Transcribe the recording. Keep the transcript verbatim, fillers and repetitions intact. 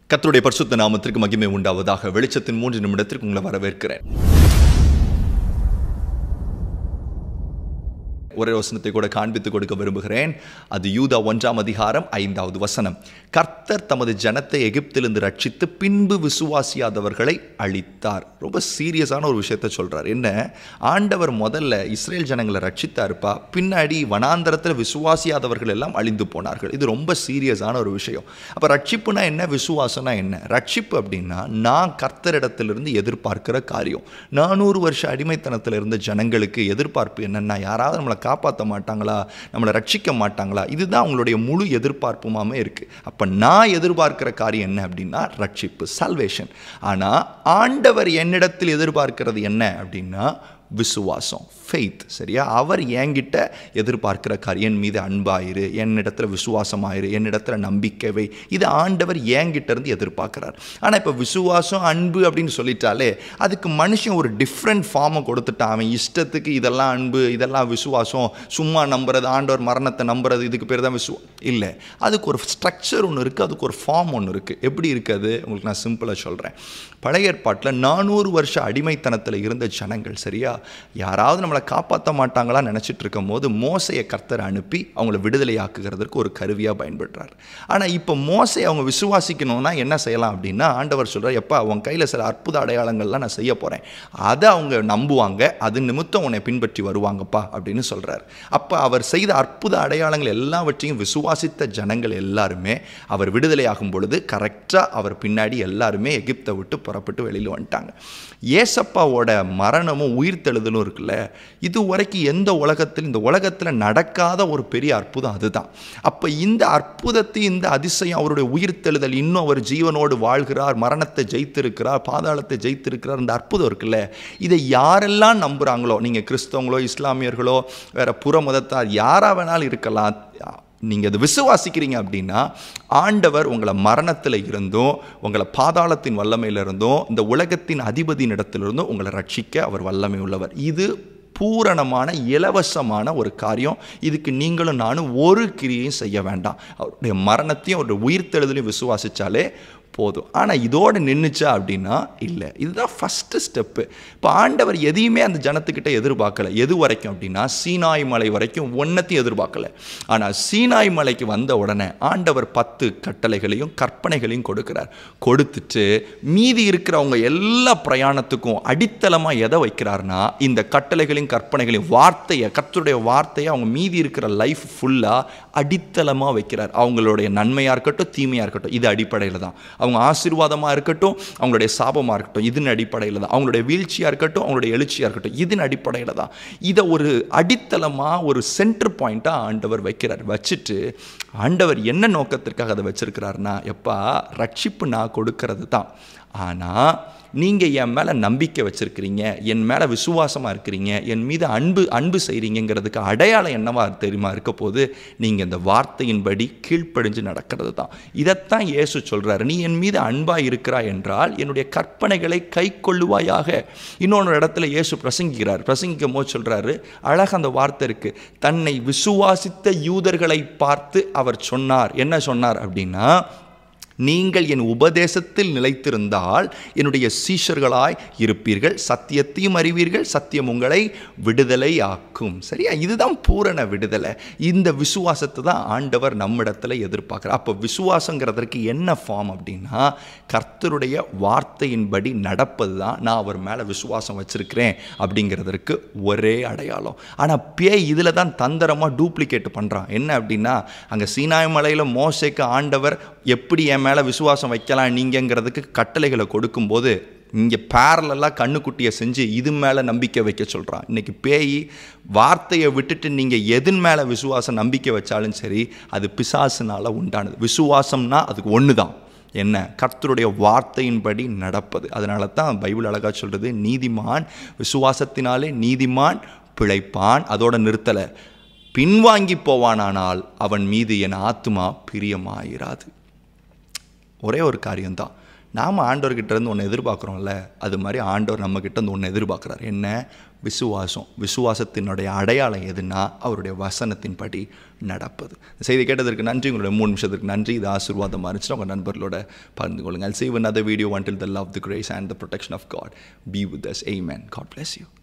கர்த்தருடைய பரிசுத்த நாமத்திற்கு மகிமை உண்டாவதாக. வெளிச்சத்தின் மூன்று நிமிடத்திற்கு உங்களை வரவேற்கிறேன். ஒரே வசனத்தை கூட காண்பித்துக் கொடுக்க விரும்புகிறேன். அது யூதா ஒன்றாம் அதிகாரம் ஐந்தாவது வசனம். கர்த்தர் தமது ஜனத்தை எகிப்திலிருந்து ரட்சித்து பின்பு விசுவாசியாதவர்களை அழித்தார். ரொம்ப சீரியஸான ஒரு விஷயத்த சொல்றார். என்ன, ஆண்டவர் முதல்ல இஸ்ரேல் ஜனங்களை ரட்சித்தாருப்பா, பின்னாடி வனாந்தரத்தில் விசுவாசியாதவர்கள் எல்லாம் அழிந்து போனார்கள். இது ரொம்ப சீரியஸான ஒரு விஷயம். அப்போ ரட்சிப்புனா என்ன, விசுவாசம்னா என்ன? ரட்சிப்பு அப்படின்னா நான் கர்த்தரிடத்திலிருந்து எதிர்பார்க்கிற காரியம். நானூறு வருஷ அடிமைத்தனத்தில் இருந்த ஜனங்களுக்கு எதிர்பார்ப்பு என்னன்னா, யாராவது நம்மளை காப்பாற்ற மாட்டாங்களா, நம்மளை ரட்சிக்க மாட்டாங்களா, இதுதான் அவங்களுடைய முழு எதிர்பார்ப்புமாமே இருக்கு. அப்ப நான் எதிர்பார்க்கிற காரியம் என்ன அப்படின்னா ரட்சிப்பு, சால்வேஷன். ஆனா ஆண்டவர் என்னிடத்தில் எதிர்பார்க்கிறது என்ன அப்படின்னா விசுவாசம், ஃபெய்த். சரியா? அவர் என்கிட்ட எதிர்பார்க்கிற காரியம் என் மீது அன்பாயிரு, என்னிடத்துல விசுவாசமாயிரு, என்னிடத்துல நம்பிக்கை. இது ஆண்டவர் என்கிட்ட இருந்து எதிர்பார்க்கிறார். ஆனால் இப்போ விசுவாசம் அன்பு அப்படின்னு சொல்லிட்டாலே அதுக்கு மனுஷன் ஒரு டிஃப்ரெண்ட் ஃபார்மை கொடுத்துட்டான். அவன் இஷ்டத்துக்கு இதெல்லாம் அன்பு, இதெல்லாம் விசுவாசம், சும்மா நம்புறது, ஆண்டவர் மரணத்தை நம்புறது, இதுக்கு பேர் தான் விசுவா இல்லை. அதுக்கு ஒரு ஸ்ட்ரக்சர் ஒன்று இருக்குது, அதுக்கு ஒரு ஃபார்ம் ஒன்று இருக்குது. எப்படி இருக்குது உங்களுக்கு நான் சிம்பிளாக சொல்கிறேன். பழைய ஏற்பாட்டில் நானூறு வருஷம் அடிமைத்தனத்தில் இருந்த ஜனங்கள், சரியா, யாராவது நம்மளை காப்பாற்ற மாட்டாங்களா நினச்சிட்டு இருக்கும் போது மோசையை கர்த்தர் அனுப்பி அவங்கள விடுதலையாக்குகிறதுக்கு ஒரு கருவியாக பயன்படுறார். ஆனால் இப்போ மோசை அவங்க விசுவாசிக்கணும்னா என்ன செய்யலாம் அப்படின்னா, ஆண்டவர் சொல்கிறார், எப்பா உன் கையில் சில அற்புத அடையாளங்கள்லாம் நான் செய்ய போகிறேன், அதை அவங்க நம்புவாங்க, அது நிமித்தம் உன்னை பின்பற்றி வருவாங்கப்பா அப்படின்னு சொல்கிறார். அப்போ அவர் செய்த அற்புத அடையாளங்கள் எல்லாவற்றையும் விசுவாசித்த ஜனங்கள் எல்லாருமே அவர் விடுதலையாகும் பொழுது கரெக்டாக அவர் பின்னாடி எல்லாருமே எகிப்தை விட்டு புறப்பட்டு வெளியில் வந்துட்டாங்க. ஏசப்பாவோட மரணமும் உயிர்த்தெழுதலும் இருக்குல்ல, இது வரைக்கும் எந்த உலகத்தில் இந்த உலகத்தில் நடக்காத ஒரு பெரிய அற்புதம் அதுதான். அப்போ இந்த அற்புதத்தை, இந்த அதிசயம், அவருடைய உயிர்த்தெழுதல், இன்னும் அவர் ஜீவனோடு வாழ்கிறார், மரணத்தை ஜெயித்திருக்கிறார், பாதாளத்தை ஜெயித்திருக்கிறார், இந்த அற்புதம் இருக்குல்ல, இதை யாரெல்லாம் நம்புகிறாங்களோ, நீங்கள் கிறிஸ்தவங்களோ இஸ்லாமியர்களோ வேற புற மதத்தார் யாரா வேணாலும் இருக்கலாம், நீங்கள் அதை விசுவாசிக்கிறீங்க அப்படின்னா ஆண்டவர் உங்களை மரணத்தில் இருந்தும், உங்களை பாதாளத்தின் வல்லமையில் இருந்தும், இந்த உலகத்தின் அதிபதியின் இடத்திலிருந்தும் உங்களை ரட்சிக்க அவர் வல்லமை உள்ளவர். இது பூரணமான இலவசமான ஒரு காரியம். இதுக்கு நீங்களும் நானும் ஒரு கிரியையும் செய்ய வேண்டாம். அவருடைய மரணத்தையும் அவருடைய உயிர்த்தெழுதலையும் விசுவாசித்தாலே போதும். ஆனால் இதோடு நின்றுச்சா அப்படின்னா இல்லை. இதுதான் ஃபஸ்ட்டு ஸ்டெப்பு. இப்போ ஆண்டவர் எதையுமே அந்த ஜனத்துக்கிட்ட எதிர்பார்க்கலை. எது வரைக்கும் அப்படின்னா சீனாய் மலை வரைக்கும் ஒன்றத்தையும் எதிர்பார்க்கலை. ஆனால் சீனாய் மலைக்கு வந்த உடனே ஆண்டவர் பத்து கட்டளைகளையும் கற்பனைகளையும் கொடுக்கிறார். கொடுத்துட்டு மீதி இருக்கிறவங்க எல்லா பிரயாணத்துக்கும் அடித்தளமாக எதை வைக்கிறார்னா இந்த கட்டளைகளையும் கற்பனைகளையும், வார்த்தையை, கர்த்தருடைய வார்த்தையை அவங்க மீதி இருக்கிற லைஃப் ஃபுல்லாக அடித்தளமாக வைக்கிறார். அவங்களுடைய நன்மையாக இருக்கட்டும், தீமையாக இருக்கட்டும், இது அடிப்படையில் தான். அவங்க ஆசீர்வாதமாக இருக்கட்டும், அவங்களுடைய சாபமாக இருக்கட்டும், இதன் அடிப்படையில் தான். அவங்களுடைய வீழ்ச்சியாக இருக்கட்டும், அவங்களுடைய எழுச்சியாக இருக்கட்டும், இதன் அடிப்படையில் தான். இதை ஒரு அடித்தளமாக, ஒரு சென்டர் பாயிண்ட்டாக ஆண்டவர் வைக்கிறார். வச்சுட்டு ஆண்டவர் என்ன நோக்கத்திற்காக அதை வச்சிருக்கிறாருன்னா, எப்பா ரட்சிப்பு நான் கொடுக்கறது தான், ஆனால் நீங்கள் என் மேலே நம்பிக்கை வச்சுருக்கிறீங்க, என் மேலே விசுவாசமாக இருக்கிறீங்க, என் மீது அன்பு அன்பு செய்கிறீங்கிறதுக்கு அடையாளம் என்னவா தெரியுமா இருக்க போது, நீங்கள் இந்த வார்த்தையின்படி கீழ்ப்படிஞ்சு நடக்கிறது தான். இதைத்தான் இயேசு சொல்கிறார், நீ என் மீது அன்பாக இருக்கிறாய் என்றால் என்னுடைய கற்பனைகளை கை கொள்ளுவாயாக. இன்னொன்று இடத்துல இயேசு பிரசங்கிக்கிறார். பிரசங்கிக்கும் போது சொல்கிறாரு, அழகாக அந்த வார்த்தை இருக்குது, தன்னை விசுவாசித்த யூதர்களை பார்த்து அவர் சொன்னார். என்ன சொன்னார் அப்படின்னா, நீங்கள் என் உபதேசத்தில் நிலைத்திருந்தால் என்னுடைய சீஷர்களாய் இருப்பீர்கள், சத்தியத்தையும் அறிவீர்கள், சத்தியம் உங்களை விடுதலை ஆக்கும். சரியா? இதுதான் பூரண விடுதலை. இந்த விசுவாசத்தை தான் ஆண்டவர் நம்மிடத்தில் எதிர்பார்க்குறார். அப்போ விசுவாசங்கிறதற்கு என்ன ஃபார்ம் அப்படின்னா, கர்த்தருடைய வார்த்தையின்படி நடப்பது தான் நான் அவர் மேலே விசுவாசம் வச்சுருக்கிறேன் அப்படிங்கிறதற்கு ஒரே அடையாளம். ஆனால் பேய் இதில் தான் தந்திரமாக டூப்ளிகேட் பண்ணுறான். என்ன அப்படின்னா, அங்கே சீனாய் மலையில் மோசேக்கு ஆண்டவர் எப்படி என் மேலே விசுவாசம் வைக்கலாம் நீங்கிறதுக்கு கட்டளைகளை கொடுக்கும்போது இங்கே பேரலெல்லாம் கண்ணுக்குட்டியை செஞ்சு இது மேலே நம்பிக்கை வைக்க சொல்கிறான். இன்றைக்கி பேய் வார்த்தையை விட்டுட்டு நீங்கள் எதன் மேலே விசுவாசம் நம்பிக்கை வச்சாலும் சரி, அது பிசாசுனால் உண்டானது. விசுவாசம்னா அதுக்கு ஒன்று தான், என்ன, கர்த்தருடைய வார்த்தையின்படி நடப்பது. அதனால தான் பைபிள் அழகாக சொல்கிறது, நீதிமான் விசுவாசத்தினாலே நீதிமான் பிழைப்பான். அதோட நிறுத்தலை, பின்வாங்கி போவானானால் அவன் மீது என் ஆத்துமா பிரியமாயிராது. ஒரே ஒரு காரியம்தான், நாம் ஆண்டவர்கிட்ட இருந்து ஒன்று எதிர்பார்க்குறோம்ல, அது மாதிரி ஆண்டவர் நம்மக்கிட்ட இருந்து ஒன்று எதிர்பார்க்குறார். என்ன? விசுவாசம். விசுவாசத்தினுடைய அடையாளம் எதுனா அவருடைய வசனத்தின்படி நடப்பது. செய்தி கேட்டதற்கு நன்றி. உங்களுடைய மூணு நிமிஷத்துக்கு நன்றி. இது ஆசீர்வாதமாக இருந்துச்சுன்னா உங்கள் நண்பர்களோட பகிர்ந்து கொள்ளுங்கள். I'll see you in another video. Until the love, the grace and the protection of God be with us. Amen. God bless you.